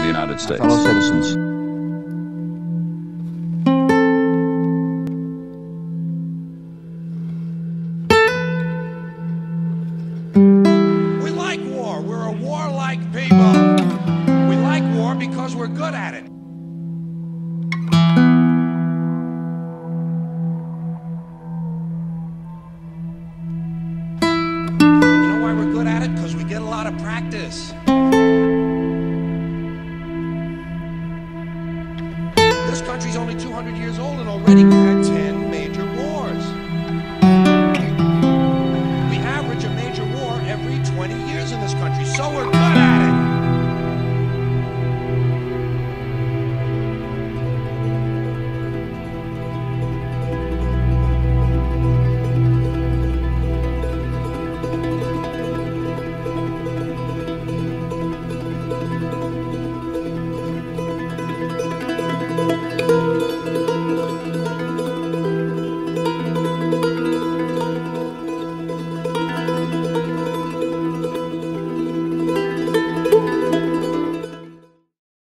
the United States. Fellow citizens. We like war. We're a warlike people. We like war because we're good at it. You know why we're good at it? Because we get a lot of practice. This country's only 200 years old and already we had 10.